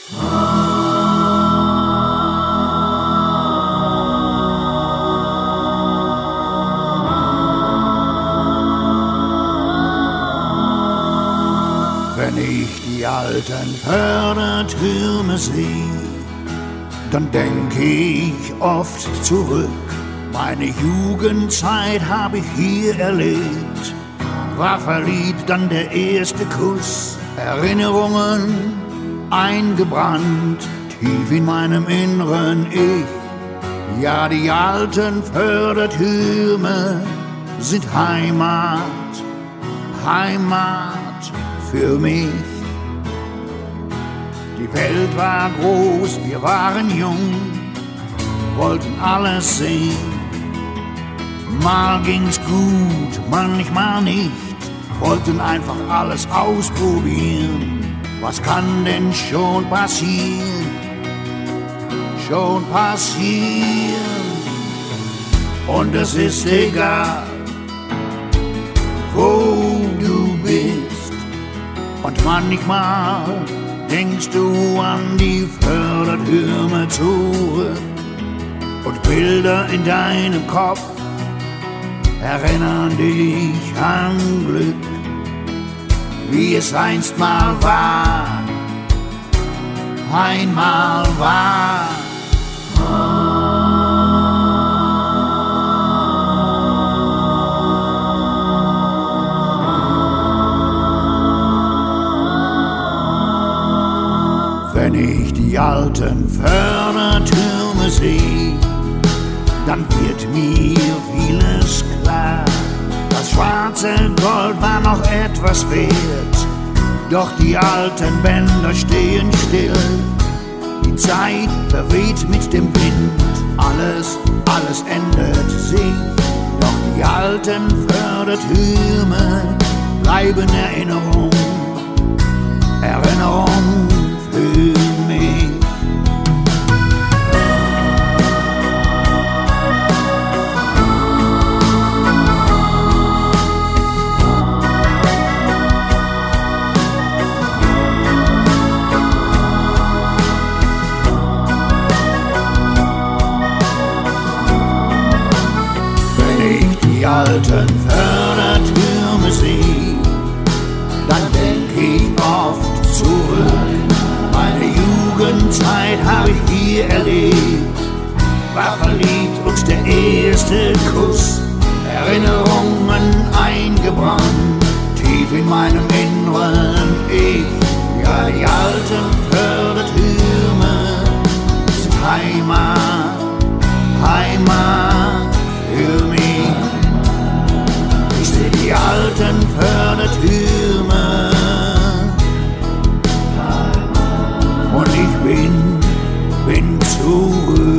Wenn ich die alten Fördertürme sehe, dann denk ich oft zurück. Meine Jugendzeit hab ich hier erlebt, war verliebt, dann der erste Kuss. Erinnerungen eingebrannt, tief in meinem inneren Ich. Ja, die alten Fördertürme sind Heimat, Heimat für mich. Die Welt war groß, wir waren jung, wollten alles sehen. Mal ging's gut, manchmal nicht, wollten einfach alles ausprobieren. Was kann denn schon passieren? Schon passieren. Und es ist egal, wo du bist. Und manchmal denkst du an die Fördertürme zurück. Und Bilder in deinem Kopf erinnern dich an Glück, wie es einst mal war, einmal war. Wenn ich die alten Fördertürme sehe, dann wird mir vieles klar. Das schwarze Gold war noch etwas wert, doch die alten Bänder stehen still. Die Zeit verweht mit dem Wind, alles ändert sich. Doch die alten Fördertürme bleiben Erinnerung, Erinnerung für mich. Die alten Fördertürme sehe, dann denk ich oft zurück. Meine Jugendzeit hab ich hier erlebt, war verliebt und der erste Kuss. Erinnerungen eingebrannt, tief in meinem inneren Ich. Ja, die alten Fördertürme sind Heimat, Heimat für mich. Die alten Fördertürme und ich bin zurück.